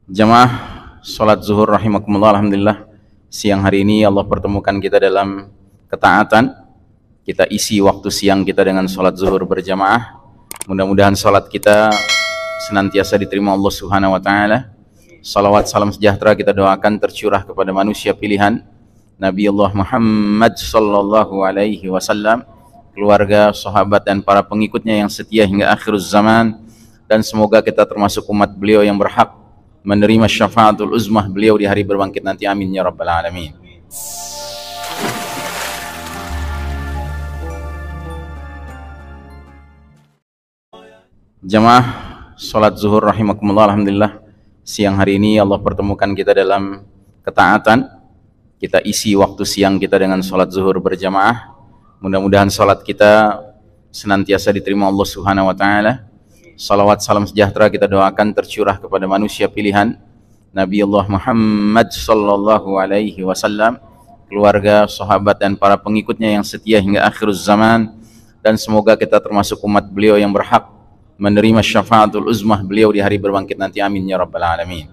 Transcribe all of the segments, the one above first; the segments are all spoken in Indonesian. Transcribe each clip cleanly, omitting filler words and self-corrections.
Jamaah sholat zuhur rahimakumullah, alhamdulillah siang hari ini Allah pertemukan kita dalam ketaatan. Kita isi waktu siang kita dengan sholat zuhur berjamaah. Mudah-mudahan sholat kita senantiasa diterima Allah Subhanahu wa ta'ala. Salawat salam sejahtera kita doakan tercurah kepada manusia pilihan Nabi Allah Muhammad sallallahu alaihi wasallam, keluarga, sahabat dan para pengikutnya yang setia hingga akhir zaman, dan semoga kita termasuk umat beliau yang berhak menerima syafaatul uzmah beliau di hari berbangkit nanti. Amin ya rabbal alamin. Jamaah sholat zuhur rahimakumullah, alhamdulillah siang hari ini Allah pertemukan kita dalam ketaatan. Kita isi waktu siang kita dengan sholat zuhur berjamaah. Mudah-mudahan sholat kita senantiasa diterima Allah Subhanahu wa ta'ala. Salawat salam sejahtera kita doakan tercurah kepada manusia pilihan Nabi Allah Muhammad sallallahu alaihi wasallam, keluarga, sahabat dan para pengikutnya yang setia hingga akhir zaman, dan semoga kita termasuk umat beliau yang berhak menerima syafaatul uzmah beliau di hari berbangkit nanti. Amin ya rabbal alamin.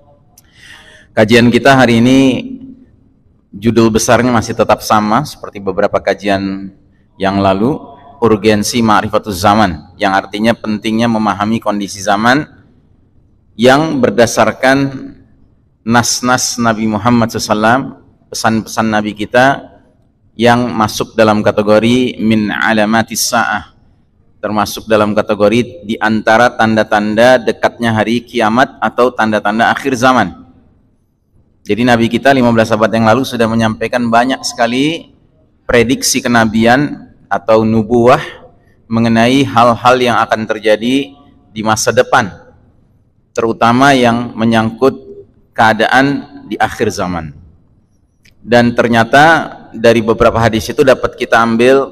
Kajian kita hari ini judul besarnya masih tetap sama seperti beberapa kajian yang lalu, urgensi ma'rifatuz zaman, yang artinya pentingnya memahami kondisi zaman yang berdasarkan nas-nas Nabi Muhammad SAW, pesan-pesan Nabi kita yang masuk dalam kategori min alamatis sa'ah, termasuk dalam kategori di antara tanda-tanda dekatnya hari kiamat atau tanda-tanda akhir zaman. Jadi Nabi kita 15 abad yang lalu sudah menyampaikan banyak sekali prediksi kenabian atau nubuah mengenai hal-hal yang akan terjadi di masa depan, terutama yang menyangkut keadaan di akhir zaman. Dan ternyata dari beberapa hadis itu dapat kita ambil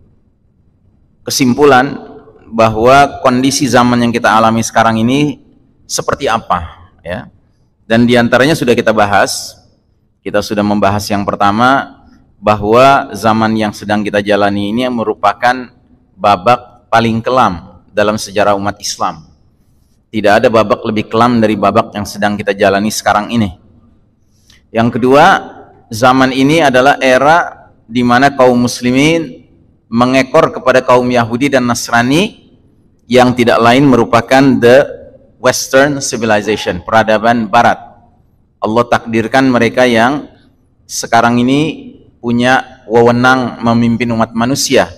kesimpulan bahwa kondisi zaman yang kita alami sekarang ini seperti apa, ya. Dan diantaranya sudah kita bahas. Kita sudah membahas yang pertama, bahwa zaman yang sedang kita jalani ini merupakan babak paling kelam dalam sejarah umat Islam. Tidak ada babak lebih kelam dari babak yang sedang kita jalani sekarang ini. Yang kedua, zaman ini adalah era di mana kaum muslimin mengekor kepada kaum Yahudi dan Nasrani yang tidak lain merupakan the Western civilization, peradaban barat. Allah takdirkan mereka yang sekarang ini punya wewenang memimpin umat manusia.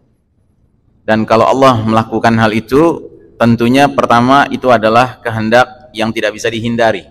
Dan kalau Allah melakukan hal itu, tentunya pertama itu adalah kehendak yang tidak bisa dihindari.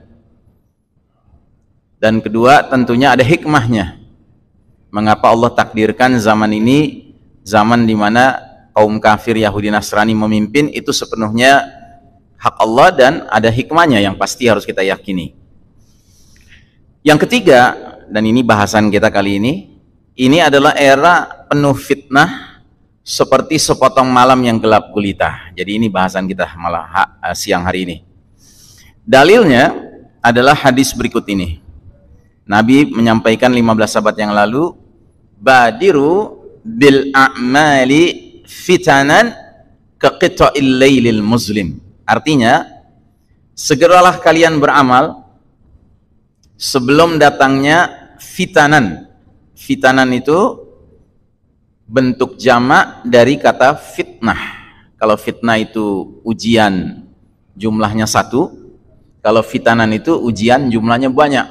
Dan kedua, tentunya ada hikmahnya. Mengapa Allah takdirkan zaman ini, zaman di mana kaum kafir Yahudi Nasrani memimpin, itu sepenuhnya hak Allah dan ada hikmahnya yang pasti harus kita yakini. Yang ketiga, dan ini bahasan kita kali ini adalah era penuh fitnah seperti sepotong malam yang gelap gulita. Jadi ini bahasan kita malah siang hari ini. Dalilnya adalah hadis berikut ini. Nabi menyampaikan 15 abad yang lalu, badiru bil a'mali fitanan kaqita'il lailil muslim. Artinya, segeralah kalian beramal sebelum datangnya fitanan. Fitanan itu bentuk jamak dari kata fitnah. Kalau fitnah itu ujian jumlahnya satu, kalau fitanan itu ujian jumlahnya banyak.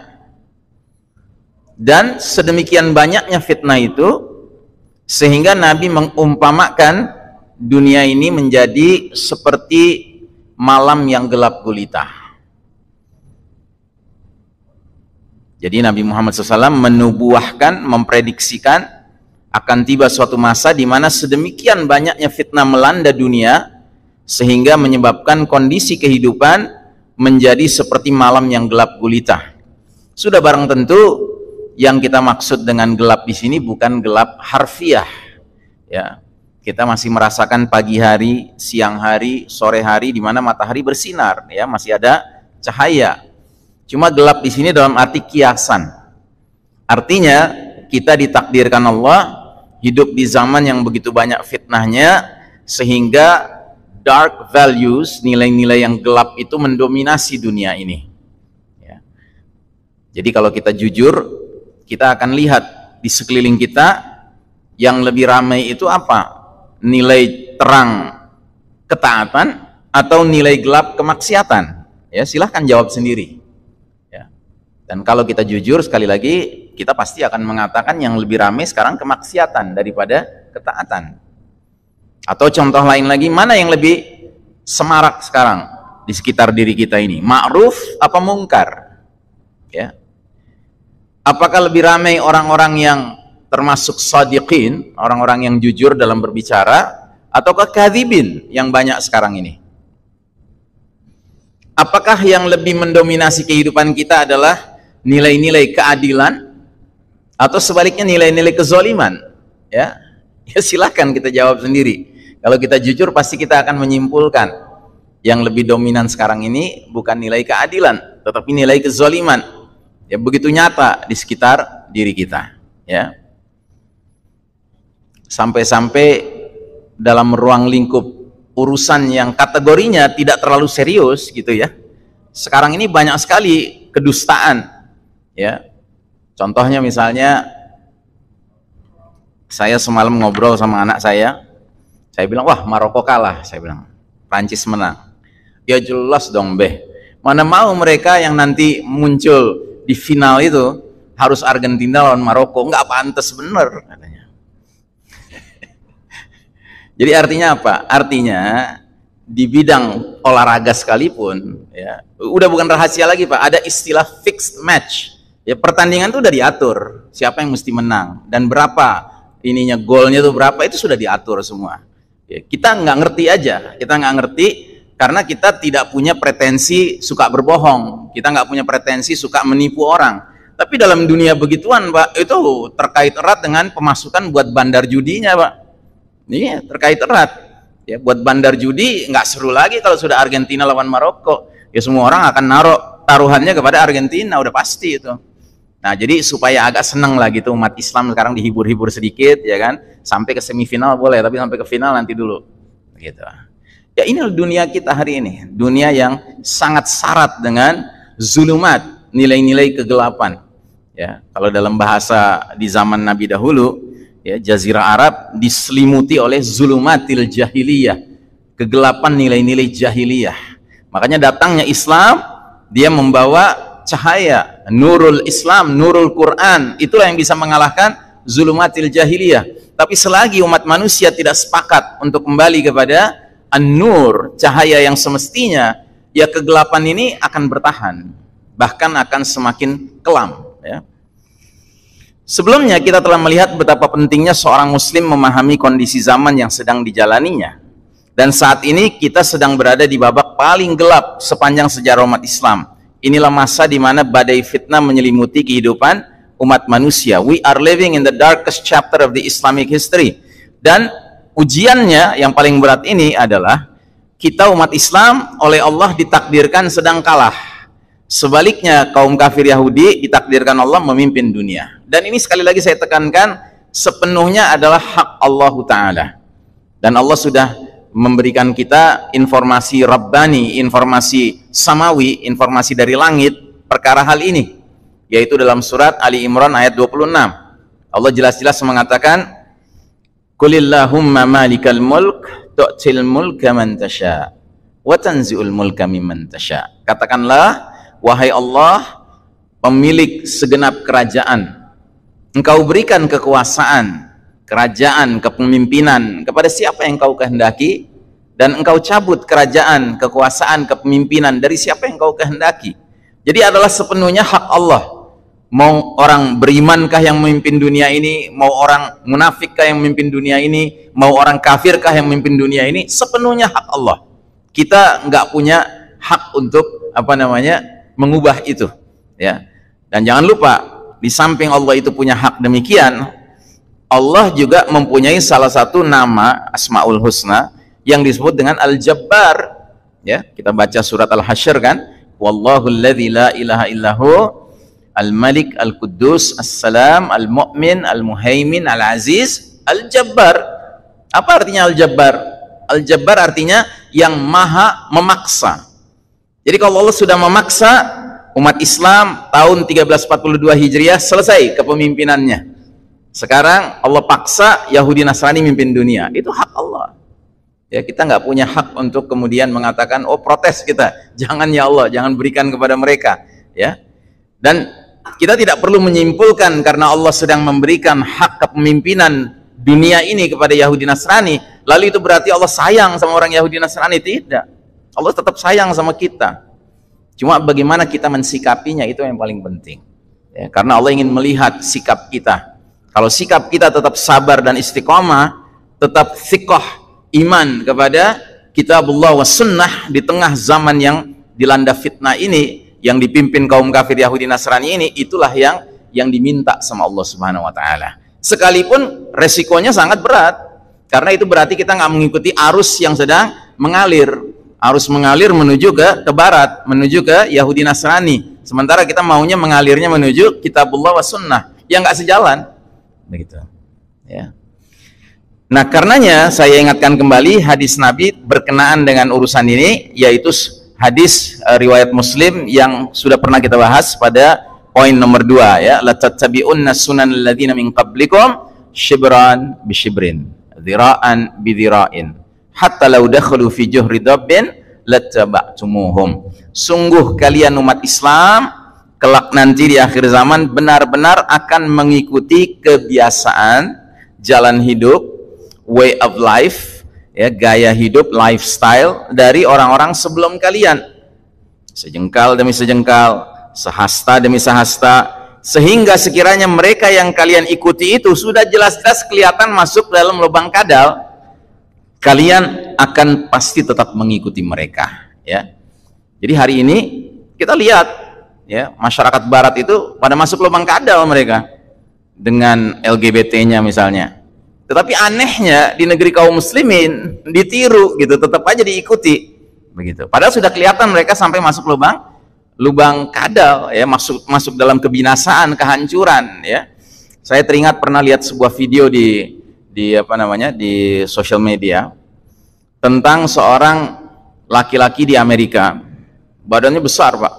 Dan sedemikian banyaknya fitnah itu sehingga Nabi mengumpamakan dunia ini menjadi seperti malam yang gelap gulita. Jadi Nabi Muhammad SAW menubuahkan, memprediksikan akan tiba suatu masa di mana sedemikian banyaknya fitnah melanda dunia sehingga menyebabkan kondisi kehidupan menjadi seperti malam yang gelap gulita. Sudah barang tentu yang kita maksud dengan gelap di sini bukan gelap harfiah, ya. Kita masih merasakan pagi hari, siang hari, sore hari di mana matahari bersinar, ya, masih ada cahaya. Cuma gelap di sini dalam arti kiasan. Artinya kita ditakdirkan Allah hidup di zaman yang begitu banyak fitnahnya sehingga dark values, nilai-nilai yang gelap itu mendominasi dunia ini. Jadi kalau kita jujur, kita akan lihat di sekeliling kita yang lebih ramai itu apa? Nilai terang ketaatan atau nilai gelap kemaksiatan? Ya, silahkan jawab sendiri. Ya. Dan kalau kita jujur, sekali lagi, kita pasti akan mengatakan yang lebih ramai sekarang kemaksiatan daripada ketaatan. Atau contoh lain lagi, mana yang lebih semarak sekarang di sekitar diri kita ini? Ma'ruf apa mungkar? Ya. Apakah lebih ramai orang-orang yang termasuk shadiqin, orang-orang yang jujur dalam berbicara, ataukah kadzibin yang banyak sekarang ini? Apakah yang lebih mendominasi kehidupan kita adalah nilai-nilai keadilan atau sebaliknya nilai-nilai kezaliman? Ya, ya silakan kita jawab sendiri. Kalau kita jujur pasti kita akan menyimpulkan yang lebih dominan sekarang ini bukan nilai keadilan, tetapi nilai kezaliman. Ya, begitu nyata di sekitar diri kita. Ya. Sampai-sampai dalam ruang lingkup urusan yang kategorinya tidak terlalu serius gitu ya, sekarang ini banyak sekali kedustaan ya. Contohnya misalnya, saya semalam ngobrol sama anak saya bilang, wah Maroko kalah, saya bilang Prancis menang. Ya jelas dong beh, mana mau mereka yang nanti muncul di final itu harus Argentina lawan Maroko, nggak pantas bener katanya. Jadi artinya apa? Artinya di bidang olahraga sekalipun, ya, udah bukan rahasia lagi Pak, ada istilah fixed match. Ya, pertandingan itu udah diatur, siapa yang mesti menang dan berapa ininya, golnya tuh berapa, itu sudah diatur semua. Ya, kita nggak ngerti aja, kita nggak ngerti karena kita tidak punya pretensi suka berbohong, kita nggak punya pretensi suka menipu orang. Tapi dalam dunia begituan Pak, itu terkait erat dengan pemasukan buat bandar judinya Pak. Iya, terkait erat. Ya, buat bandar judi nggak seru lagi kalau sudah Argentina lawan Maroko. Ya semua orang akan naruh taruhannya kepada Argentina, udah pasti itu. Nah, jadi supaya agak seneng lah gitu umat Islam sekarang dihibur-hibur sedikit ya kan. Sampai ke semifinal boleh, tapi sampai ke final nanti dulu. Gitu. Ya ini dunia kita hari ini, dunia yang sangat syarat dengan zulumat, nilai-nilai kegelapan. Ya, kalau dalam bahasa di zaman Nabi dahulu, ya, Jazirah Arab diselimuti oleh zulumatil jahiliyah, kegelapan nilai-nilai jahiliyah. Makanya datangnya Islam, dia membawa cahaya, nurul Islam, nurul Quran, itulah yang bisa mengalahkan zulumatil jahiliyah. Tapi selagi umat manusia tidak sepakat untuk kembali kepada an-nur, cahaya yang semestinya, ya kegelapan ini akan bertahan, bahkan akan semakin kelam. Ya. Sebelumnya kita telah melihat betapa pentingnya seorang muslim memahami kondisi zaman yang sedang dijalaninya. Dan saat ini kita sedang berada di babak paling gelap sepanjang sejarah umat Islam. Inilah masa di mana badai fitnah menyelimuti kehidupan umat manusia. We are living in the darkest chapter of the Islamic history. Dan ujiannya yang paling berat ini adalah kita umat Islam oleh Allah ditakdirkan sedang kalah. Sebaliknya kaum kafir Yahudi ditakdirkan Allah memimpin dunia. Dan ini sekali lagi saya tekankan, sepenuhnya adalah hak Allah Ta'ala. Dan Allah sudah memberikan kita informasi Rabbani, informasi Samawi, informasi dari langit perkara hal ini, yaitu dalam surat Ali Imran ayat 26. Allah jelas-jelas mengatakan, Qulillahumma malikal mulk tu'til mulka man tasha wa tanzi'ul mulka mimman tasha. Katakanlah, wahai Allah, pemilik segenap kerajaan, Engkau berikan kekuasaan, kerajaan, kepemimpinan kepada siapa yang Engkau kehendaki, dan Engkau cabut kerajaan, kekuasaan, kepemimpinan dari siapa yang Engkau kehendaki. Jadi adalah sepenuhnya hak Allah. Mau orang berimankah yang memimpin dunia ini, mau orang munafikkah yang memimpin dunia ini, mau orang kafirkah yang memimpin dunia ini, sepenuhnya hak Allah. Kita nggak punya hak untuk mengubah itu, ya. Dan jangan lupa, di samping Allah itu punya hak demikian, Allah juga mempunyai salah satu nama Asmaul Husna yang disebut dengan Al-Jabbar. Ya, kita baca surat Al-Hasyr kan, Wallahu alladzi la ilaha illahu Al-Malik Al-Quddus As-Salam Al-Mu'min Al-Muhaimin Al-Aziz Al-Jabbar. Apa artinya Al-Jabbar? Al-Jabbar artinya yang maha memaksa. Jadi kalau Allah sudah memaksa, Umat Islam tahun 1342 Hijriah selesai kepemimpinannya. Sekarang Allah paksa Yahudi Nasrani mimpin dunia. Itu hak Allah. Ya, kita nggak punya hak untuk kemudian mengatakan, oh protes kita, jangan ya Allah, jangan berikan kepada mereka. Ya, dan kita tidak perlu menyimpulkan karena Allah sedang memberikan hak kepemimpinan dunia ini kepada Yahudi Nasrani, lalu itu berarti Allah sayang sama orang Yahudi Nasrani. Tidak. Allah tetap sayang sama kita. Cuma bagaimana kita mensikapinya itu yang paling penting. Ya, karena Allah ingin melihat sikap kita. Kalau sikap kita tetap sabar dan istiqomah, tetap thiqah iman kepada kitabullah wa sunnah di tengah zaman yang dilanda fitnah ini, yang dipimpin kaum kafir Yahudi Nasrani ini, itulah yang diminta sama Allah Subhanahu wa taala. Sekalipun resikonya sangat berat, karena itu berarti kita nggak mengikuti arus yang sedang mengalir. Arus mengalir menuju ke barat, menuju ke Yahudi Nasrani. Sementara kita maunya mengalirnya menuju kitabullah wa sunnah, yang nggak sejalan. Begitu. Ya. Nah, karenanya saya ingatkan kembali hadis Nabi berkenaan dengan urusan ini, yaitu hadis riwayat Muslim yang sudah pernah kita bahas pada poin nomor 2, ya, la tattabi'unna sunan alladziina min qablikum shibran bi shibrin, dhira'an bi dhira'in, hatta law dakhalu fi juhri dabbin lattaba'tumuhum. Sungguh kalian umat Islam kelak nanti di akhir zaman benar-benar akan mengikuti kebiasaan, jalan hidup, way of life, ya, gaya hidup, lifestyle dari orang-orang sebelum kalian, sejengkal demi sejengkal, sehasta demi sehasta, sehingga sekiranya mereka yang kalian ikuti itu sudah jelas-jelas kelihatan masuk dalam lubang kadal, kalian akan pasti tetap mengikuti mereka. Ya, jadi hari ini kita lihat, ya, masyarakat Barat itu pada masuk lubang kadal mereka dengan LGBT-nya misalnya. Tetapi anehnya di negeri kaum muslimin ditiru gitu, tetap aja diikuti begitu. Padahal sudah kelihatan mereka sampai masuk lubang kadal, ya, masuk dalam kebinasaan, kehancuran, ya. Saya teringat pernah lihat sebuah video di sosial media tentang seorang laki-laki di Amerika, badannya besar, Pak.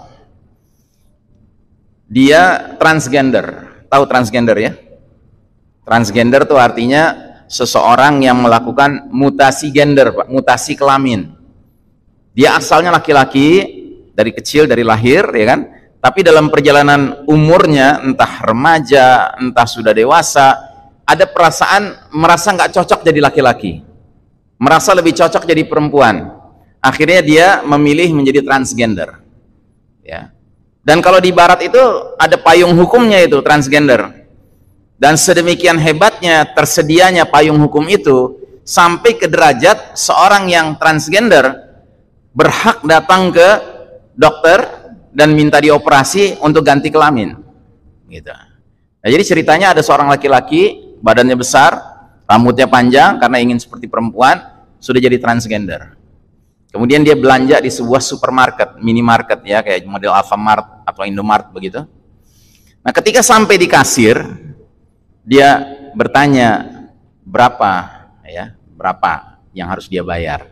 Dia transgender. Tahu transgender, ya? Transgender itu artinya seseorang yang melakukan mutasi gender, Pak, mutasi kelamin. Dia asalnya laki-laki dari kecil, dari lahir, ya kan? Tapi dalam perjalanan umurnya, entah remaja, entah sudah dewasa, ada perasaan merasa nggak cocok jadi laki-laki, merasa lebih cocok jadi perempuan. Akhirnya dia memilih menjadi transgender, ya. Dan kalau di Barat itu ada payung hukumnya itu transgender, dan sedemikian hebatnya tersedianya payung hukum itu sampai ke derajat seorang yang transgender berhak datang ke dokter dan minta dioperasi untuk ganti kelamin, gitu. Nah, jadi ceritanya ada seorang laki-laki, badannya besar, rambutnya panjang karena ingin seperti perempuan, sudah jadi transgender. Kemudian dia belanja di sebuah supermarket, minimarket, ya, kayak model Alfamart atau Indomart begitu. Nah, ketika sampai di kasir, dia bertanya berapa yang harus dia bayar.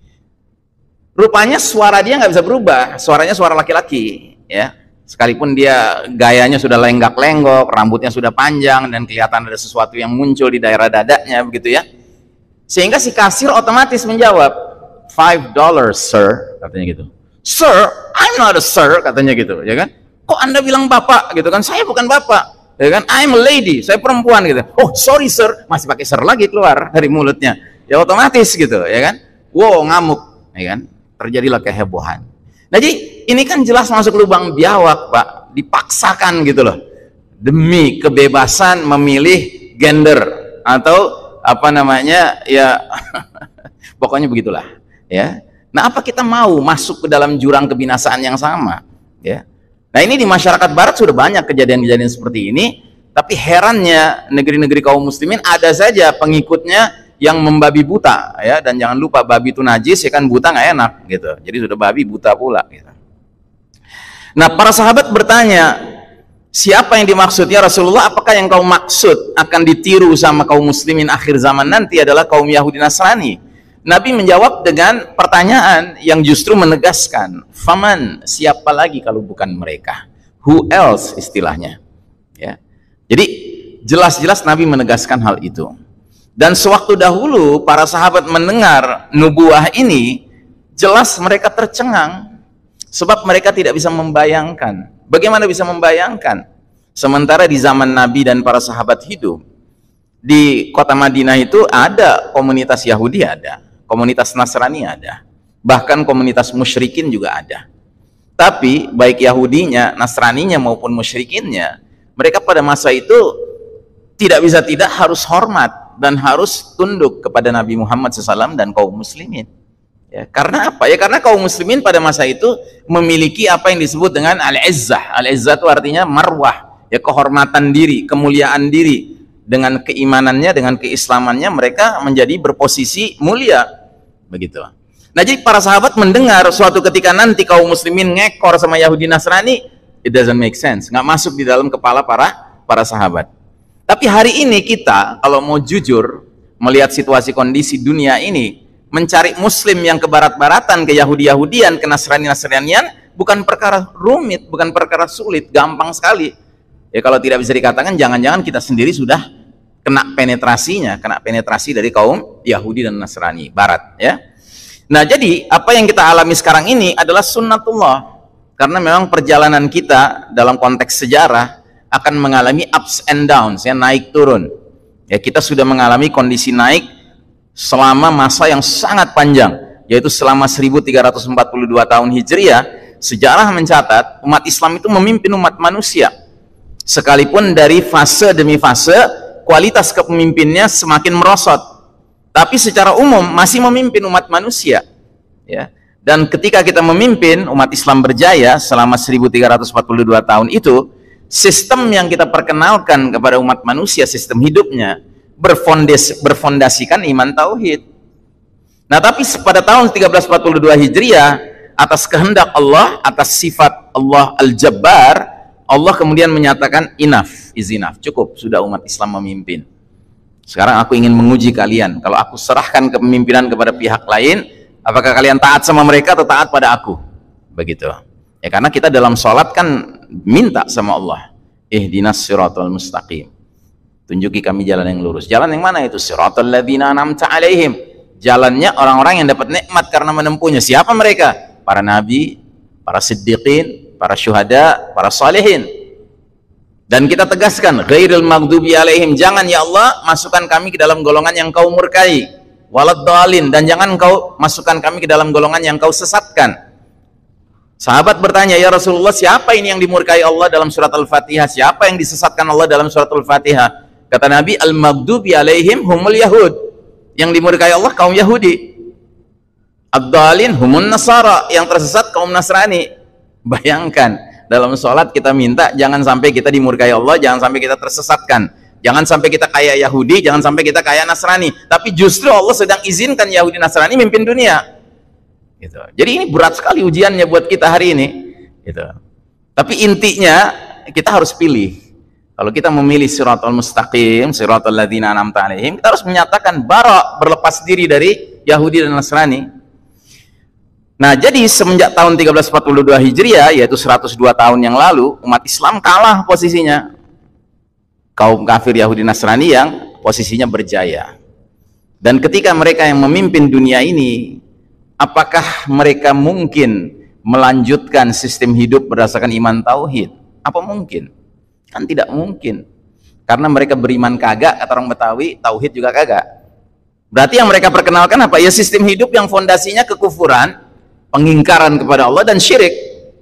Rupanya suara dia nggak bisa berubah, suaranya suara laki-laki, ya. Sekalipun dia gayanya sudah lenggak-lenggok, rambutnya sudah panjang dan kelihatan ada sesuatu yang muncul di daerah dadanya begitu, ya. Sehingga si kasir otomatis menjawab, $5, sir, katanya gitu. Sir, I'm not a sir, katanya gitu, ya kan? Kok Anda bilang bapak, gitu kan? Saya bukan bapak, ya kan? I'm a lady, saya perempuan, gitu. Oh, sorry sir, masih pakai sir lagi keluar dari mulutnya, ya otomatis gitu, ya kan? Wow, ngamuk, ya kan? Terjadilah kehebohan. Nah, jadi ini kan jelas masuk lubang biawak, Pak, dipaksakan gitu loh, demi kebebasan memilih gender atau apa namanya, ya pokoknya begitulah. Ya, nah apa kita mau masuk ke dalam jurang kebinasaan yang sama? Ya, nah ini di masyarakat Barat sudah banyak kejadian-kejadian seperti ini. Tapi herannya negeri-negeri kaum muslimin ada saja pengikutnya yang membabi buta, ya. Dan jangan lupa babi itu najis, ya kan, buta nggak enak, gitu. Jadi sudah babi buta pula. Gitu. Nah, para sahabat bertanya, siapa yang dimaksud, ya Rasulullah? Apakah yang kau maksud akan ditiru sama kaum muslimin akhir zaman nanti adalah kaum Yahudi Nasrani? Nabi menjawab dengan pertanyaan yang justru menegaskan, faman, siapa lagi kalau bukan mereka? Who else istilahnya? Ya. Jadi jelas-jelas Nabi menegaskan hal itu. Dan sewaktu dahulu para sahabat mendengar nubuah ini, jelas mereka tercengang, sebab mereka tidak bisa membayangkan. Bagaimana bisa membayangkan? Sementara di zaman Nabi dan para sahabat hidup, di kota Madinah itu ada komunitas Yahudi, ada komunitas Nasrani, ada bahkan komunitas musyrikin juga ada. Tapi baik Yahudinya, Nasraninya maupun musyrikinnya, mereka pada masa itu tidak bisa tidak harus hormat dan harus tunduk kepada Nabi Muhammad SAW dan kaum muslimin. Ya, karena apa? Ya karena kaum muslimin pada masa itu memiliki apa yang disebut dengan al-izzah. Al-izzah itu artinya marwah, ya kehormatan diri, kemuliaan diri. Dengan keimanannya, dengan keislamannya mereka menjadi berposisi mulia, begitu. Nah, jadi para sahabat mendengar suatu ketika nanti kaum muslimin ngekor sama Yahudi Nasrani, it doesn't make sense, nggak masuk di dalam kepala para sahabat. Tapi hari ini kita kalau mau jujur melihat situasi kondisi dunia ini, mencari muslim yang ke barat-baratan, ke Yahudi-Yahudian, ke Nasrani-Nasranian bukan perkara rumit, bukan perkara sulit, gampang sekali. Ya kalau tidak bisa dikatakan, jangan-jangan kita sendiri sudah kena penetrasi dari kaum Yahudi dan Nasrani Barat, ya. Nah, jadi apa yang kita alami sekarang ini adalah sunnatullah, karena memang perjalanan kita dalam konteks sejarah akan mengalami ups and downs, ya, naik turun. Ya, kita sudah mengalami kondisi naik selama masa yang sangat panjang, yaitu selama 1342 tahun Hijriah. Sejarah mencatat umat Islam itu memimpin umat manusia. Sekalipun dari fase demi fase kualitas kepemimpinnya semakin merosot, tapi secara umum masih memimpin umat manusia, ya. Dan ketika kita memimpin umat Islam berjaya selama 1342 tahun itu, sistem yang kita perkenalkan kepada umat manusia, sistem hidupnya berfondasikan iman tauhid. Nah, tapi pada tahun 1342 Hijriah, atas kehendak Allah, atas sifat Allah Al-Jabbar, Allah kemudian menyatakan enough is enough, cukup, sudah umat Islam memimpin. Sekarang aku ingin menguji kalian, kalau aku serahkan kepemimpinan kepada pihak lain, apakah kalian taat sama mereka atau taat pada aku? Begitu. Ya karena kita dalam sholat kan minta sama Allah, ihdinas siratal mustaqim, tunjuki kami jalan yang lurus. Jalan yang mana itu? Siratal ladzina an'amta alaihim, jalannya orang-orang yang dapat nikmat karena menempuhnya. Siapa mereka? Para nabi, para siddiqin, para syuhada, para salihin. Dan kita tegaskan, ghairil maghdubi alaihim, jangan ya Allah masukkan kami ke dalam golongan yang kau murkai, waladdallin, dan jangan kau masukkan kami ke dalam golongan yang kau sesatkan. Sahabat bertanya, ya Rasulullah, siapa ini yang dimurkai Allah dalam surat Al-Fatihah? Siapa yang disesatkan Allah dalam surat Al-Fatihah? Kata Nabi, al-maghdubi alaihim humul yahud, yang dimurkai Allah kaum Yahudi. Ad-dallin humun nasara, yang tersesat kaum Nasrani. Bayangkan, dalam sholat kita minta jangan sampai kita dimurkai Allah, jangan sampai kita tersesatkan, jangan sampai kita kayak Yahudi, jangan sampai kita kayak Nasrani. Tapi justru Allah sedang izinkan Yahudi Nasrani mimpin dunia, gitu. Jadi ini berat sekali ujiannya buat kita hari ini, gitu. Tapi intinya kita harus pilih. Kalau kita memilih siratal mustaqim, siratal ladzina an'amta alaihim, kita harus menyatakan bara, berlepas diri dari Yahudi dan Nasrani. Nah, jadi semenjak tahun 1342 Hijriah, yaitu 102 tahun yang lalu, umat Islam kalah posisinya. Kaum kafir Yahudi Nasrani yang posisinya berjaya. Dan ketika mereka yang memimpin dunia ini, apakah mereka mungkin melanjutkan sistem hidup berdasarkan iman tauhid? Apa mungkin? Kan tidak mungkin. Karena mereka beriman kagak, kata orang Betawi, tauhid juga kagak. Berarti yang mereka perkenalkan apa? Ya sistem hidup yang fondasinya kekufuran, pengingkaran kepada Allah dan syirik,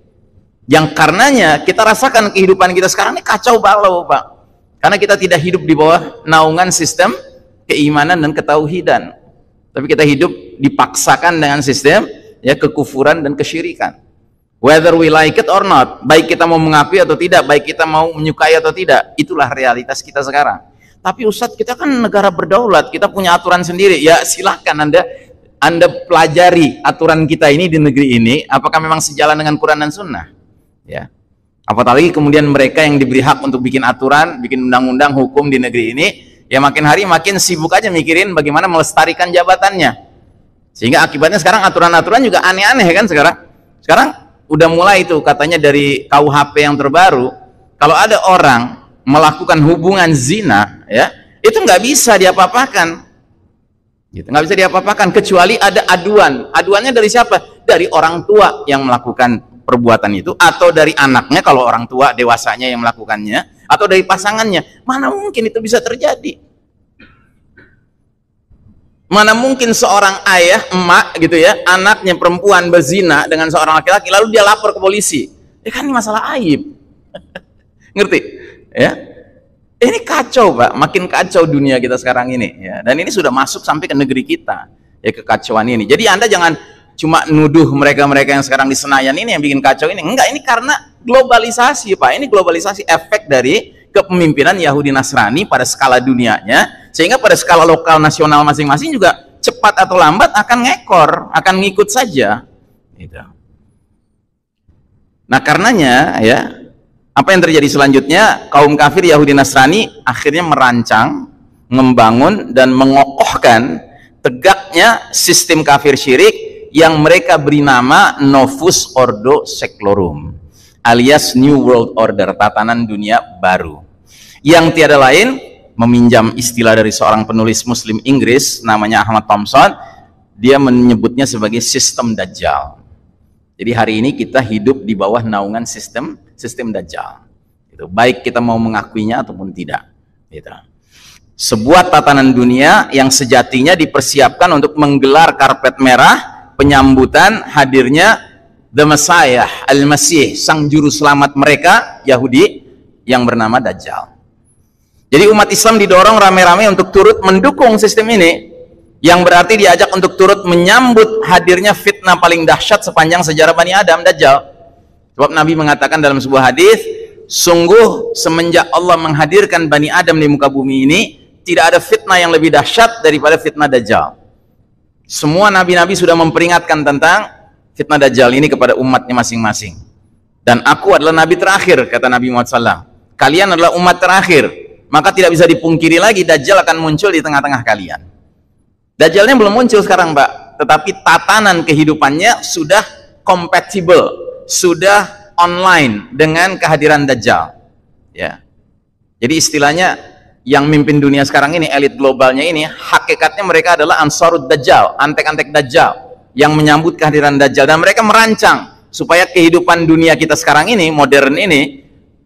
yang karenanya kita rasakan kehidupan kita sekarang ini kacau balau, Pak, karena kita tidak hidup di bawah naungan sistem keimanan dan ketauhidan, tapi kita hidup dipaksakan dengan sistem ya kekufuran dan kesyirikan, whether we like it or not, baik kita mau mengakui atau tidak, baik kita mau menyukai atau tidak, itulah realitas kita sekarang. Tapi Ustadz, kita kan negara berdaulat, kita punya aturan sendiri. Ya silahkan Anda pelajari aturan kita ini di negeri ini, apakah memang sejalan dengan Quran dan Sunnah, ya. Apalagi kemudian mereka yang diberi hak untuk bikin aturan, bikin undang-undang hukum di negeri ini, ya makin hari makin sibuk aja mikirin bagaimana melestarikan jabatannya, Sehingga akibatnya sekarang aturan-aturan juga aneh-aneh kan sekarang. Sekarang udah mulai itu katanya dari KUHP yang terbaru, kalau ada orang melakukan hubungan zina, ya, itu nggak bisa diapa-apakan. Gitu, nggak bisa diapa-apakan kecuali ada aduan. Aduannya dari siapa? Dari orang tua yang melakukan perbuatan itu, atau dari anaknya kalau orang tua dewasanya yang melakukannya, atau dari pasangannya. Mana mungkin itu bisa terjadi? Mana mungkin seorang ayah, emak gitu ya, anaknya perempuan berzina dengan seorang laki-laki lalu dia lapor ke polisi? Ya kan ini masalah aib. Ngerti? Ya. Ini kacau, Pak. Makin kacau dunia kita sekarang ini, ya. Dan ini sudah masuk sampai ke negeri kita, ya, kekacauan ini. Jadi Anda jangan cuma nuduh mereka-mereka yang sekarang di Senayan ini yang bikin kacau ini. Enggak, ini karena globalisasi, Pak. Ini globalisasi, efek dari kepemimpinan Yahudi Nasrani pada skala dunianya, sehingga pada skala lokal nasional masing-masing juga cepat atau lambat akan ngekor, akan ngikut saja. Gitu. Nah, karenanya, ya, apa yang terjadi selanjutnya? Kaum kafir Yahudi Nasrani akhirnya merancang, membangun dan mengokohkan tegaknya sistem kafir syirik yang mereka beri nama Novus Ordo Seclorum, alias New World Order, tatanan dunia baru, yang tiada lain, meminjam istilah dari seorang penulis Muslim Inggris namanya Ahmad Thompson, dia menyebutnya sebagai sistem Dajjal. Jadi hari ini kita hidup di bawah naungan sistem Dajjal. Itu baik kita mau mengakuinya ataupun tidak. Gitu. Sebuah tatanan dunia yang sejatinya dipersiapkan untuk menggelar karpet merah penyambutan hadirnya The Messiah, Al-Masih, sang juru selamat mereka Yahudi yang bernama Dajjal. Jadi umat Islam didorong rame-rame untuk turut mendukung sistem ini, yang berarti diajak untuk turut menyambut hadirnya fitnah paling dahsyat sepanjang sejarah Bani Adam, Dajjal. Sebab Nabi mengatakan dalam sebuah hadis, sungguh semenjak Allah menghadirkan Bani Adam di muka bumi ini, tidak ada fitnah yang lebih dahsyat daripada fitnah Dajjal. Semua nabi-nabi sudah memperingatkan tentang fitnah Dajjal ini kepada umatnya masing-masing. Dan aku adalah nabi terakhir, kata Nabi Muhammad SAW. Kalian adalah umat terakhir, maka tidak bisa dipungkiri lagi Dajjal akan muncul di tengah-tengah kalian. Dajjalnya belum muncul sekarang, Pak, tetapi tatanan kehidupannya sudah kompatibel, sudah online dengan kehadiran Dajjal. Ya. Jadi istilahnya yang mimpin dunia sekarang ini, elit globalnya ini, hakikatnya mereka adalah Ansarud Dajjal, antek-antek Dajjal yang menyambut kehadiran Dajjal, dan mereka merancang supaya kehidupan dunia kita sekarang ini, modern ini,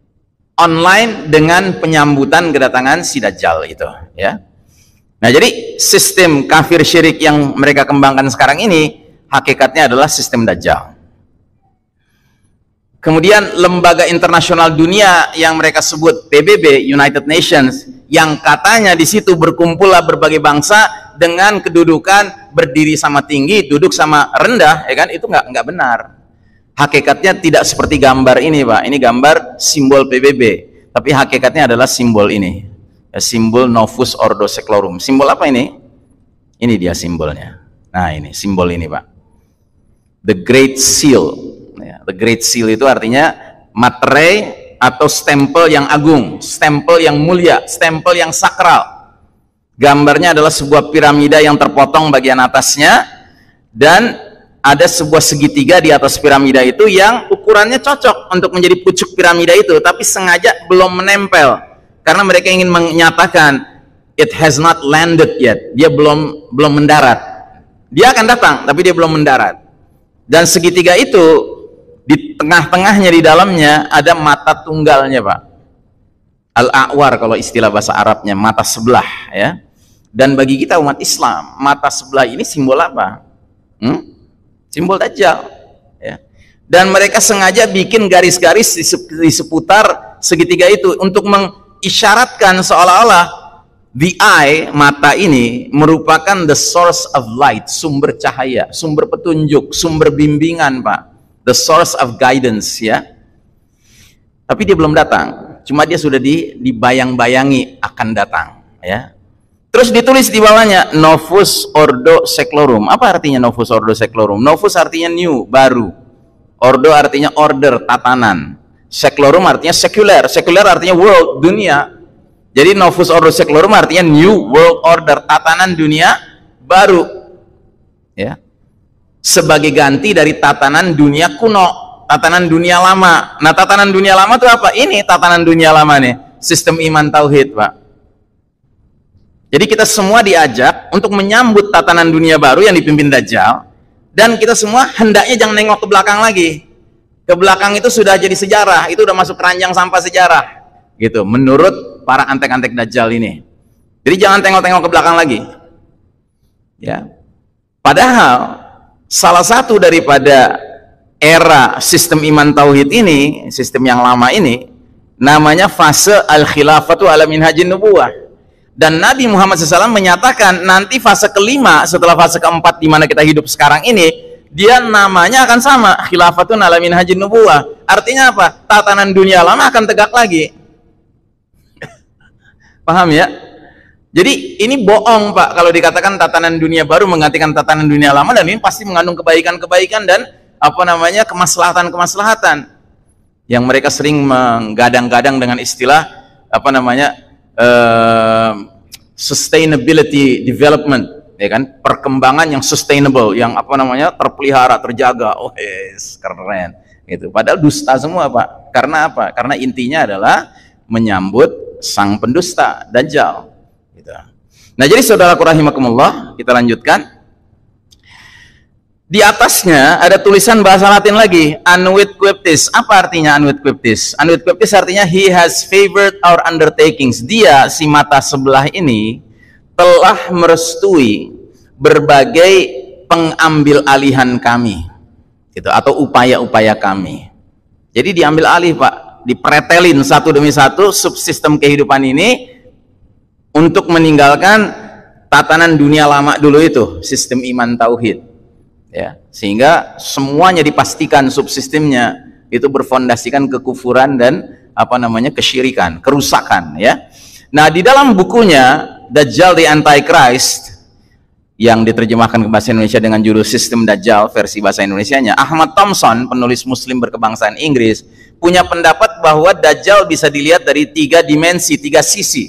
online dengan penyambutan kedatangan si Dajjal itu, ya. Nah, jadi sistem kafir syirik yang mereka kembangkan sekarang ini hakikatnya adalah sistem Dajjal. Kemudian lembaga internasional dunia yang mereka sebut PBB, United Nations, yang katanya di situ berkumpullah berbagai bangsa dengan kedudukan berdiri sama tinggi, duduk sama rendah, ya kan? Itu nggak benar. Hakikatnya tidak seperti gambar ini, Pak. Ini gambar simbol PBB, tapi hakikatnya adalah simbol ini. Simbol Novus Ordo Seclorum. Simbol apa ini? Ini dia simbolnya. Nah, ini simbol ini, Pak. The Great Seal. The Great Seal itu artinya materai atau stempel yang agung, stempel yang mulia, stempel yang sakral. Gambarnya adalah sebuah piramida yang terpotong bagian atasnya, dan ada sebuah segitiga di atas piramida itu yang ukurannya cocok untuk menjadi pucuk piramida itu, tapi sengaja belum menempel. Karena mereka ingin menyatakan it has not landed yet, dia belum mendarat. Dia akan datang, tapi dia belum mendarat. Dan segitiga itu di tengah-tengahnya, di dalamnya ada mata tunggalnya, Pak. Al-a'war kalau istilah bahasa Arabnya, mata sebelah, ya. Dan bagi kita umat Islam, mata sebelah ini simbol apa? Simbol Dajjal, ya. Dan mereka sengaja bikin garis-garis di seputar segitiga itu untuk mengisyaratkan seolah-olah the eye, mata ini merupakan the source of light, sumber cahaya, sumber petunjuk, sumber bimbingan, Pak. The source of guidance, ya. Tapi dia belum datang, cuma dia sudah dibayang-bayangi akan datang, ya. Terus ditulis di bawahnya Novus Ordo Seclorum. Apa artinya Novus Ordo Seclorum? Novus artinya new, baru. Ordo artinya order, tatanan. Seclorum artinya sekuler. Sekuler artinya world, dunia. Jadi Novus Ordo Seclorum artinya new world order, tatanan dunia baru. ya, sebagai ganti dari tatanan dunia kuno, tatanan dunia lama. Nah, tatanan dunia lama itu apa? Ini tatanan dunia lama nih, sistem iman tauhid, Pak. Jadi kita semua diajak untuk menyambut tatanan dunia baru yang dipimpin Dajjal, dan kita semua hendaknya jangan nengok ke belakang lagi. Ke belakang itu sudah jadi sejarah, itu udah masuk keranjang sampah sejarah, gitu. Menurut para antek-antek Dajjal ini. Jadi jangan tengok-tengok ke belakang lagi. Ya. Padahal salah satu daripada era sistem iman tauhid ini, sistem yang lama ini, namanya fase al-khilafatu ala minhajin nubuwah. Dan Nabi Muhammad SAW menyatakan nanti fase kelima setelah fase keempat di mana kita hidup sekarang ini, dia namanya akan sama, khilafatun ala minhajin nubuwah. Artinya apa? Tatanan dunia lama akan tegak lagi. Paham ya? Jadi ini bohong, Pak, kalau dikatakan tatanan dunia baru menggantikan tatanan dunia lama, dan ini pasti mengandung kebaikan-kebaikan dan kemaslahatan-kemaslahatan yang mereka sering menggadang-gadang dengan istilah sustainability development, ya kan, perkembangan yang sustainable, yang terpelihara, terjaga. Oh yes, keren gitu. Padahal dusta semua, Pak. Karena apa? Karena intinya adalah menyambut sang pendusta Dajjal gitu. Nah, jadi saudaraku rahimakumullah, kita lanjutkan. Di atasnya ada tulisan bahasa Latin lagi, Annuit Quiptis. Apa artinya Annuit Quiptis? Annuit Quiptis artinya he has favored our undertakings. Dia, si mata sebelah ini, telah merestui berbagai pengambil alihan kami, gitu, atau upaya-upaya kami. Jadi diambil alih, Pak, dipretelin satu demi satu subsistem kehidupan ini untuk meninggalkan tatanan dunia lama dulu itu, sistem iman tauhid. Ya, sehingga semuanya dipastikan subsistemnya itu berfondasikan kekufuran dan kesyirikan, kerusakan, ya. Nah, di dalam bukunya Dajjal the Antichrist yang diterjemahkan ke bahasa Indonesia dengan judul Sistem Dajjal versi bahasa Indonesianya, Ahmad Thompson, penulis muslim berkebangsaan Inggris, punya pendapat bahwa Dajjal bisa dilihat dari 3 dimensi, 3 sisi.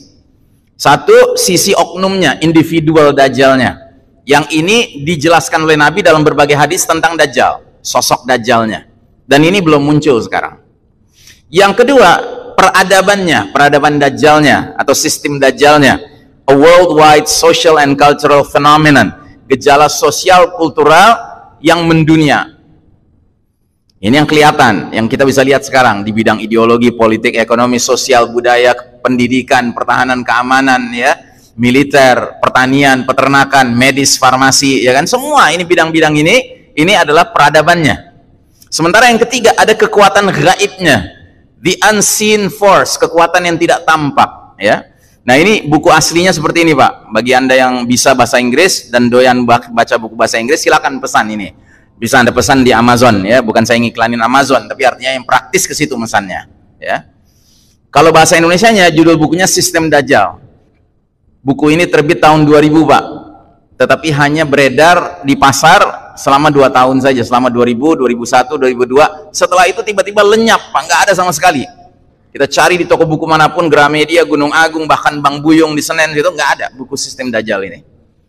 Satu, sisi oknumnya, individual Dajjalnya. Yang ini dijelaskan oleh Nabi dalam berbagai hadis tentang Dajjal, sosok Dajjalnya. Dan ini belum muncul sekarang. Yang kedua, peradabannya, peradaban Dajjalnya atau sistem Dajjalnya, a worldwide social and cultural phenomenon, gejala sosial kultural yang mendunia. Ini yang kelihatan, yang kita bisa lihat sekarang di bidang ideologi, politik, ekonomi, sosial, budaya, pendidikan, pertahanan, keamanan, ya, militer, pertanian, peternakan, medis, farmasi, ya kan, semua ini bidang-bidang ini adalah peradabannya. Sementara yang ketiga ada kekuatan gaibnya, the unseen force, kekuatan yang tidak tampak, ya. Nah, ini buku aslinya seperti ini, Pak. Bagi Anda yang bisa bahasa Inggris dan doyan baca buku bahasa Inggris, silakan pesan ini. Bisa Anda pesan di Amazon, ya. Bukan saya ngiklanin Amazon, tapi artinya yang praktis ke situ mesannya, ya. Kalau bahasa Indonesianya judul bukunya Sistem Dajjal. Buku ini terbit tahun 2000, Pak, tetapi hanya beredar di pasar selama 2 tahun saja, selama 2000, 2001, 2002. Setelah itu tiba-tiba lenyap, Pak, nggak ada sama sekali. Kita cari di toko buku manapun, Gramedia, Gunung Agung, bahkan Bang Buyung di Senen, itu nggak ada buku Sistem Dajjal ini.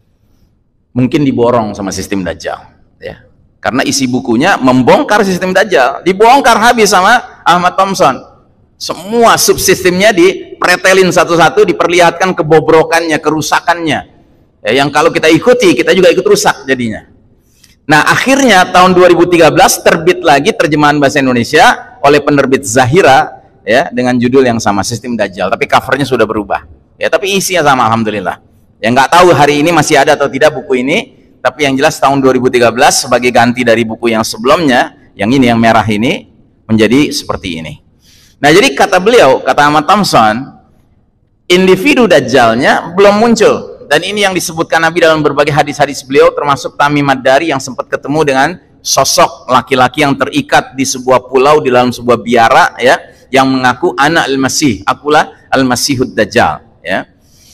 Mungkin diborong sama Sistem Dajjal, ya. Karena isi bukunya membongkar Sistem Dajjal, dibongkar habis sama Ahmad Thompson. Semua subsistemnya dipretelin satu-satu, diperlihatkan kebobrokannya, kerusakannya, ya, yang kalau kita ikuti, kita juga ikut rusak jadinya. Nah, akhirnya tahun 2013 terbit lagi terjemahan bahasa Indonesia oleh penerbit Zahira, ya, dengan judul yang sama, Sistem Dajjal, tapi covernya sudah berubah, ya, tapi isinya sama, alhamdulillah. Ya, nggak tahu hari ini masih ada atau tidak buku ini, tapi yang jelas tahun 2013 sebagai ganti dari buku yang sebelumnya, yang ini, yang merah ini, menjadi seperti ini. Nah, jadi kata beliau, kata Ahmad Thompson, individu Dajjalnya belum muncul, dan ini yang disebutkan Nabi dalam berbagai hadis-hadis beliau, termasuk Tamim Ad-Dari yang sempat ketemu dengan sosok laki-laki yang terikat di sebuah pulau di dalam sebuah biara, ya, yang mengaku anak al-Masih, akulah al-Masihud Dajjal, ya.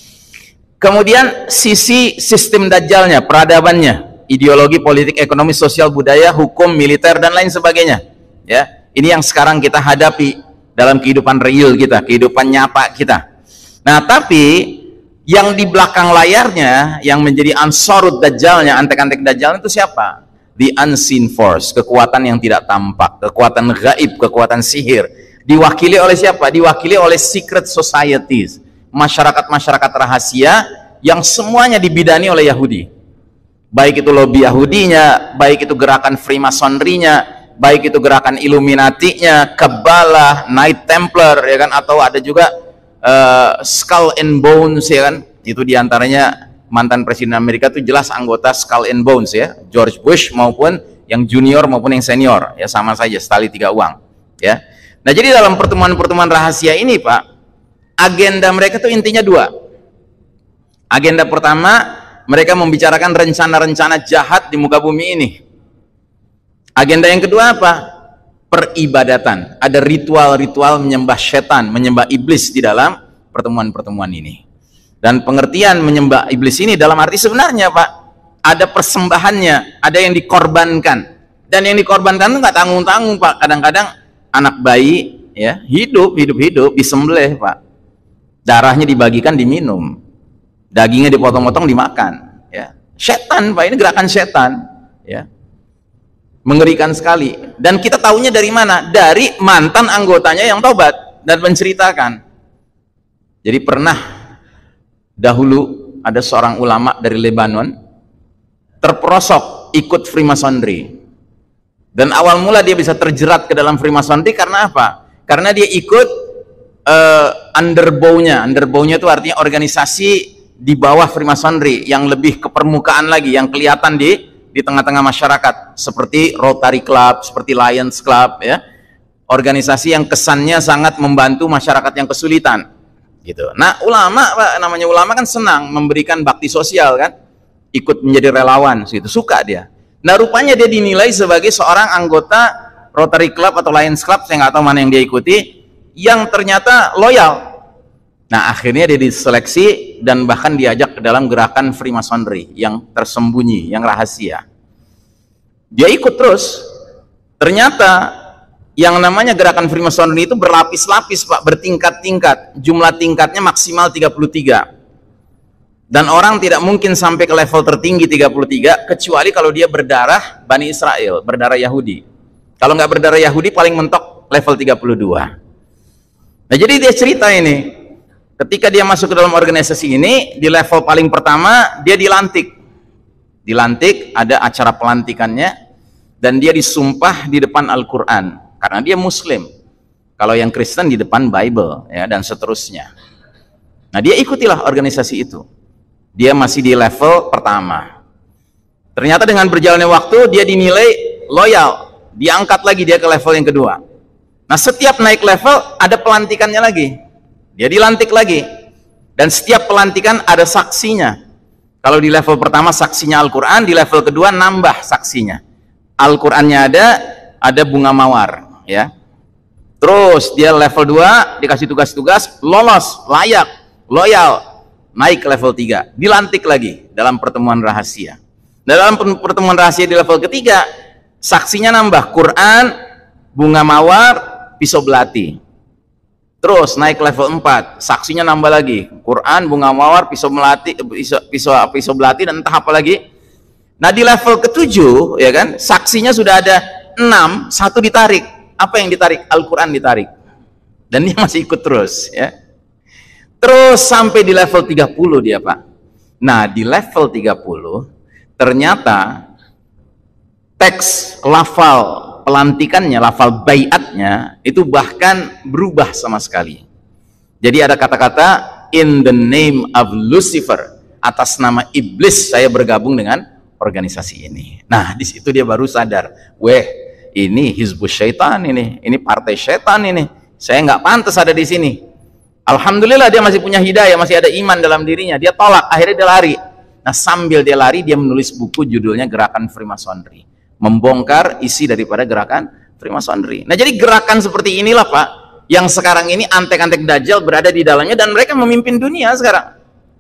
Kemudian sisi sistem Dajjalnya, peradabannya, ideologi, politik, ekonomi, sosial, budaya, hukum, militer, dan lain sebagainya, ya. Ini yang sekarang kita hadapi dalam kehidupan real kita, kehidupan nyata kita. Nah, tapi Yang di belakang layarnya, yang menjadi Ansarud Dajjalnya, antek-antek Dajjal itu siapa? The unseen force, kekuatan yang tidak tampak, kekuatan gaib, kekuatan sihir. Diwakili oleh siapa? Diwakili oleh secret societies, masyarakat-masyarakat rahasia yang semuanya dibidani oleh Yahudi. Baik itu lobby Yahudinya, baik itu gerakan Freemasonry-nya, baik itu gerakan Illuminati-nya, Kabbalah, Knight Templar, ya kan, atau ada juga Skull and Bones, ya kan, itu diantaranya mantan presiden Amerika itu jelas anggota Skull and Bones, ya, George Bush maupun yang junior maupun yang senior, ya sama saja, setali tiga uang, ya. Nah, jadi dalam pertemuan-pertemuan rahasia ini, Pak, agenda mereka tuh intinya dua. Agenda pertama, mereka membicarakan rencana-rencana jahat di muka bumi ini. Agenda yang kedua apa? Peribadatan. Ada ritual-ritual menyembah setan, menyembah iblis di dalam pertemuan-pertemuan ini. Dan pengertian menyembah iblis ini dalam arti sebenarnya, Pak, ada persembahannya, ada yang dikorbankan. Dan yang dikorbankan itu nggak tanggung-tanggung, Pak. Kadang-kadang anak bayi, ya, hidup disembelih, Pak. Darahnya dibagikan, diminum. Dagingnya dipotong-potong, dimakan, ya. Setan, Pak, ini gerakan setan, ya. Mengerikan sekali. Dan kita tahunya dari mana? Dari mantan anggotanya yang tobat dan menceritakan. Jadi pernah dahulu ada seorang ulama dari Lebanon terperosok ikut Freemasonry. Dan awal mula dia bisa terjerat ke dalam Freemasonry karena apa? Karena dia ikut underbow-nya. Underbow-nya itu artinya organisasi di bawah Freemasonry yang lebih ke permukaan lagi, yang kelihatan di tengah-tengah masyarakat, seperti Rotary Club, seperti Lions Club, ya, organisasi yang kesannya sangat membantu masyarakat yang kesulitan, gitu. Nah, ulama, Pak, namanya ulama kan senang memberikan bakti sosial, kan, ikut menjadi relawan, gitu, suka dia. Nah, rupanya dia dinilai sebagai seorang anggota Rotary Club atau Lions Club, saya nggak tahu mana yang dia ikuti, yang ternyata loyal. Nah, akhirnya dia diseleksi dan bahkan diajak ke dalam gerakan Freemasonry yang tersembunyi, yang rahasia. Dia ikut terus. Ternyata yang namanya gerakan Freemasonry itu berlapis-lapis, Pak, bertingkat-tingkat. Jumlah tingkatnya maksimal 33. Dan orang tidak mungkin sampai ke level tertinggi 33 kecuali kalau dia berdarah Bani Israel, berdarah Yahudi. Kalau nggak berdarah Yahudi paling mentok level 32. Nah, jadi dia cerita ini. Ketika dia masuk ke dalam organisasi ini, di level paling pertama, dia dilantik. Dilantik, ada acara pelantikannya, dan dia disumpah di depan Al-Quran. Karena dia Muslim. Kalau yang Kristen di depan Bible, ya, dan seterusnya. Nah, dia ikutilah organisasi itu. Dia masih di level pertama. Ternyata dengan berjalannya waktu, dia dinilai loyal. Diangkat lagi dia ke level yang kedua. Nah, setiap naik level, ada pelantikannya lagi. Dia dilantik lagi, dan setiap pelantikan ada saksinya. Kalau di level pertama saksinya Al-Quran, di level kedua nambah saksinya. Al-Qurannya ada bunga mawar, ya. Terus dia level 2 dikasih tugas-tugas, lolos, layak, loyal, naik ke level 3, dilantik lagi dalam pertemuan rahasia. Dalam pertemuan rahasia di level ketiga, saksinya nambah, Quran, bunga mawar, pisau belati. Terus naik ke level 4, saksinya nambah lagi, Quran, bunga mawar, pisau belati, dan entah apa lagi. Nah, di level ke-7, ya kan, saksinya sudah ada 6, 1 ditarik. Apa yang ditarik? Al-Quran ditarik. Dan dia masih ikut terus, ya. Terus sampai di level 30 dia, Pak. Nah, di level 30 ternyata teks lafal pelantikannya, lafal baiatnya itu bahkan berubah sama sekali. Jadi ada kata-kata in the name of Lucifer, atas nama iblis saya bergabung dengan organisasi ini. Nah, di situ dia baru sadar, weh, ini hizbus syaitan, ini partai setan, ini saya nggak pantas ada di sini. Alhamdulillah dia masih punya hidayah, masih ada iman dalam dirinya. Dia tolak, akhirnya dia lari. Nah, sambil dia lari, dia menulis buku judulnya Gerakan Freemasonry, membongkar isi daripada gerakan Freemasonry. Nah, jadi gerakan seperti inilah, Pak, yang sekarang ini antek-antek Dajjal berada di dalamnya, dan mereka memimpin dunia sekarang,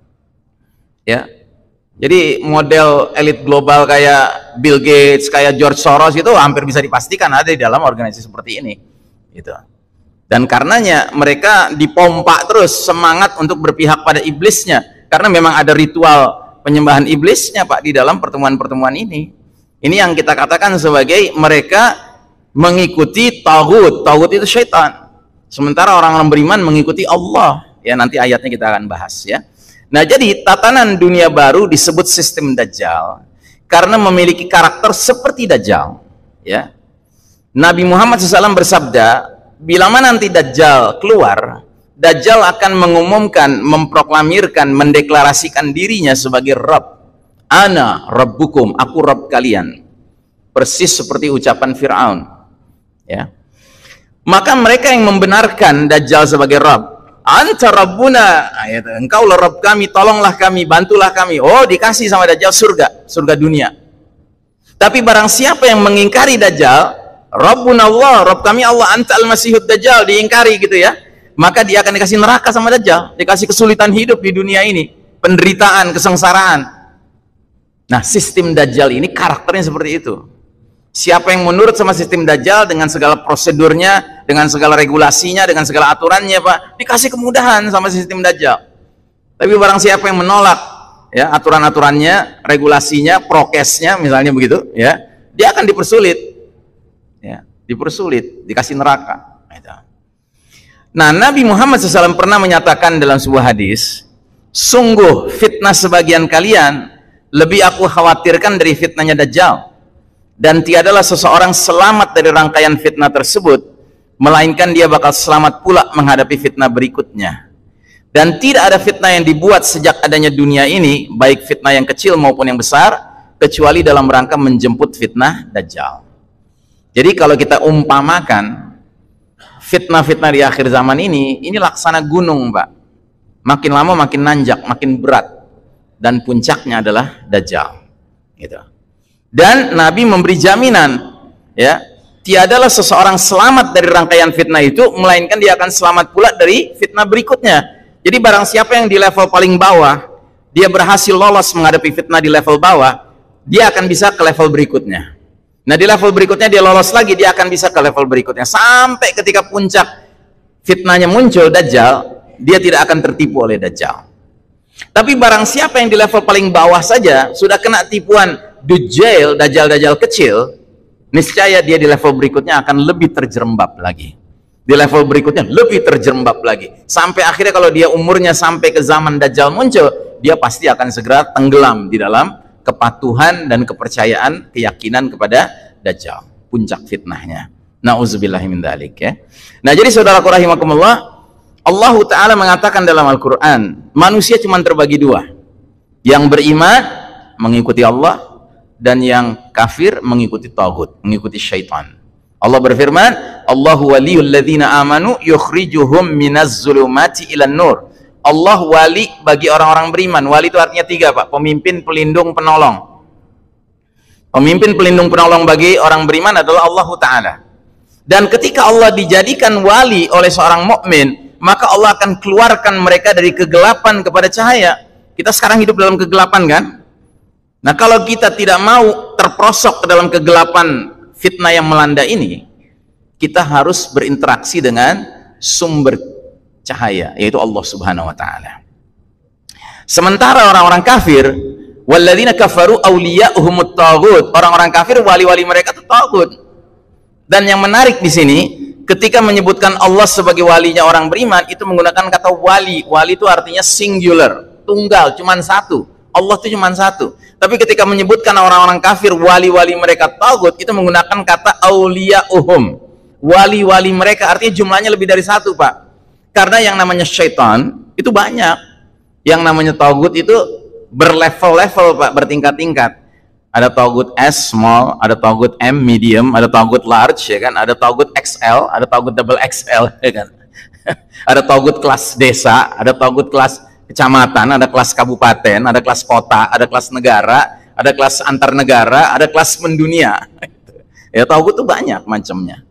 ya. Jadi model elit global kayak Bill Gates, kayak George Soros itu hampir bisa dipastikan ada di dalam organisasi seperti ini, gitu. Dan karenanya mereka dipompa terus semangat untuk berpihak pada iblisnya, Karena memang ada ritual penyembahan iblisnya Pak di dalam pertemuan-pertemuan ini. Ini yang kita katakan sebagai mereka mengikuti taghut. Taghut itu syaitan. Sementara orang-orang beriman mengikuti Allah. Ya, nanti ayatnya kita akan bahas ya. Nah, jadi tatanan dunia baru disebut sistem Dajjal karena memiliki karakter seperti Dajjal. Ya. Nabi Muhammad SAW bersabda, bila mana nanti Dajjal keluar, Dajjal akan mengumumkan, memproklamirkan, mendeklarasikan dirinya sebagai Rabb. Ana Rabbukum, aku Rabb kalian. Persis seperti ucapan Fir'aun. Ya. Maka mereka yang membenarkan Dajjal sebagai Rabb, Anta Rabbuna, engkaulah Rabb kami, tolonglah kami, bantulah kami. Oh, dikasih sama Dajjal surga dunia. Tapi barang siapa yang mengingkari Dajjal, Rabbuna Allah, Rabb kami Allah, Anta al-Masihud Dajjal, diingkari gitu ya, maka dia akan dikasih neraka sama Dajjal, dikasih kesulitan hidup di dunia ini, penderitaan, kesengsaraan. Nah, sistem Dajjal ini karakternya seperti itu. Siapa yang menurut sama sistem Dajjal dengan segala prosedurnya, dengan segala regulasinya, dengan segala aturannya Pak, dikasih kemudahan sama sistem Dajjal. Tapi barang siapa yang menolak ya aturan-aturannya, regulasinya, prokesnya misalnya begitu ya, dia akan dipersulit. Ya, dipersulit, dikasih neraka. Nah, Nabi Muhammad SAW pernah menyatakan dalam sebuah hadis, sungguh fitnah sebagian kalian lebih aku khawatirkan dari fitnahnya Dajjal, dan tiadalah seseorang selamat dari rangkaian fitnah tersebut, melainkan dia bakal selamat pula menghadapi fitnah berikutnya. Dan tidak ada fitnah yang dibuat sejak adanya dunia ini, baik fitnah yang kecil maupun yang besar, kecuali dalam rangka menjemput fitnah Dajjal. Jadi kalau kita umpamakan fitnah-fitnah di akhir zaman ini laksana gunung Pak, makin lama makin nanjak, makin berat, dan puncaknya adalah Dajjal gitu. Dan Nabi memberi jaminan ya, tiadalah seseorang selamat dari rangkaian fitnah itu, melainkan dia akan selamat pula dari fitnah berikutnya. Jadi barang siapa yang di level paling bawah, dia berhasil lolos menghadapi fitnah di level bawah, dia akan bisa ke level berikutnya. Nah, di level berikutnya dia lolos lagi, dia akan bisa ke level berikutnya, sampai ketika puncak fitnahnya muncul Dajjal, dia tidak akan tertipu oleh Dajjal. Tapi barang siapa yang di level paling bawah saja sudah kena tipuan Dajjal kecil, niscaya dia di level berikutnya akan lebih terjerembab lagi. Di level berikutnya lebih terjerembab lagi. Sampai akhirnya kalau dia umurnya sampai ke zaman Dajjal muncul, dia pasti akan segera tenggelam di dalam kepatuhan dan kepercayaan, keyakinan kepada Dajjal, puncak fitnahnya. Nauzubillahi min dzalik ya. Nah, jadi saudaraku rahimakumullah, Allah Ta'ala mengatakan dalam Al-Quran, manusia cuma terbagi dua. Yang beriman mengikuti Allah, dan yang kafir mengikuti taghut, mengikuti syaitan. Allah berfirman, Allahu waliyul ladzina amanu yukhrijuhum minaz zulumati ilan nur. Allah wali bagi orang-orang beriman. Wali itu artinya tiga Pak, pemimpin, pelindung, penolong. Pemimpin, pelindung, penolong bagi orang beriman adalah Allah Ta'ala. Dan ketika Allah dijadikan wali oleh seorang mukmin, maka Allah akan keluarkan mereka dari kegelapan kepada cahaya. Kita sekarang hidup dalam kegelapan kan? Nah, kalau kita tidak mau terperosok ke dalam kegelapan fitnah yang melanda ini, kita harus berinteraksi dengan sumber cahaya, yaitu Allah Subhanahu wa Ta'ala. Sementara orang-orang kafir, walladzina kafaru awliya'uhumut taghut, orang-orang kafir wali-wali mereka itu taghut. Dan yang menarik di sini, ketika menyebutkan Allah sebagai walinya orang beriman, itu menggunakan kata wali. Wali itu artinya singular, tunggal, cuman satu. Allah itu cuman satu. Tapi ketika menyebutkan orang-orang kafir wali-wali mereka taghut, itu menggunakan kata awliya'uhum, wali-wali mereka, artinya jumlahnya lebih dari satu Pak. Karena yang namanya syaitan itu banyak, yang namanya taghut itu berlevel-level Pak, bertingkat-tingkat. Ada taghut S small, ada taghut M medium, ada taghut large ya kan, ada taghut XL, ada taghut double XL ya kan. Ada taghut kelas desa, ada taghut kelas kecamatan, ada kelas kabupaten, ada kelas kota, ada kelas negara, ada kelas antar negara, ada kelas mendunia. Ya, taghut itu banyak macamnya.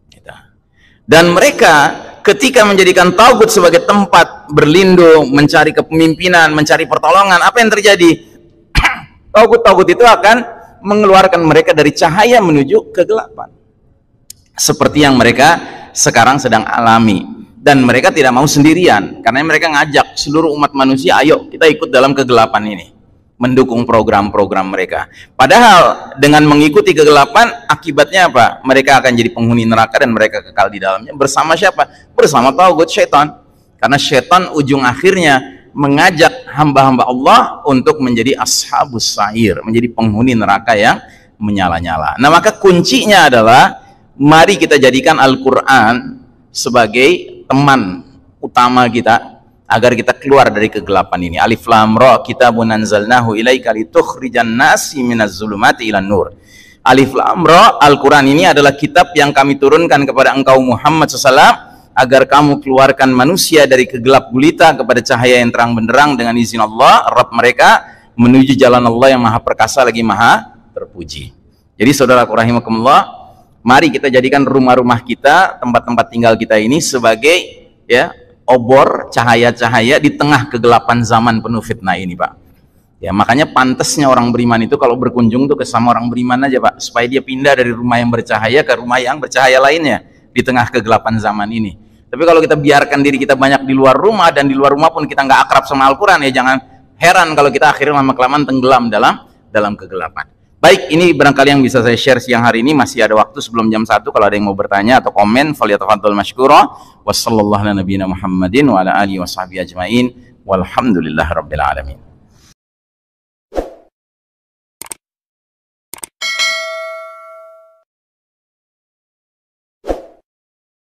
Dan mereka ketika menjadikan taghut sebagai tempat berlindung, mencari kepemimpinan, mencari pertolongan, apa yang terjadi? Taghut-taghut itu akan mengeluarkan mereka dari cahaya menuju kegelapan. Seperti yang mereka sekarang sedang alami. Dan mereka tidak mau sendirian, karena mereka ngajak seluruh umat manusia, ayo kita ikut dalam kegelapan ini, mendukung program-program mereka. Padahal dengan mengikuti kegelapan, akibatnya apa? Mereka akan jadi penghuni neraka dan mereka kekal di dalamnya. Bersama siapa? Bersama tauhid syaitan. Karena syaitan ujung akhirnya mengajak hamba-hamba Allah untuk menjadi ashabus sa'ir, menjadi penghuni neraka yang menyala-nyala. Nah, maka kuncinya adalah mari kita jadikan Al-Quran sebagai teman utama kita agar kita keluar dari kegelapan ini. Alif Lam Ra, kitabun anzalnahu ilaika litukhrijan nasi minaz zulumati ilan nur. Alif Lam Ra, Al-Quran ini adalah kitab yang kami turunkan kepada engkau Muhammad SAW agar kamu keluarkan manusia dari kegelap gulita kepada cahaya yang terang benderang dengan izin Allah Rabb mereka, menuju jalan Allah yang maha perkasa lagi maha terpuji. Jadi saudaraku rahimakumullah, mari kita jadikan rumah-rumah kita, tempat-tempat tinggal kita ini sebagai ya obor cahaya-cahaya di tengah kegelapan zaman penuh fitnah ini, Pak. Ya, makanya pantasnya orang beriman itu kalau berkunjung tuh ke sama orang beriman aja, Pak, supaya dia pindah dari rumah yang bercahaya ke rumah yang bercahaya lainnya di tengah kegelapan zaman ini. Tapi kalau kita biarkan diri kita banyak di luar rumah, dan di luar rumah pun kita nggak akrab sama Al-Quran, ya jangan heran kalau kita akhirnya lama-kelamaan tenggelam dalam kegelapan. Baik, ini barangkali yang bisa saya share siang hari ini. Masih ada waktu sebelum jam 1 kalau ada yang mau bertanya atau komen, falyatafaddal masykura. Wassallallahu ala nabiyina Muhammadin wa ala alihi washabihi ajmain. Walhamdulillahirabbil alamin.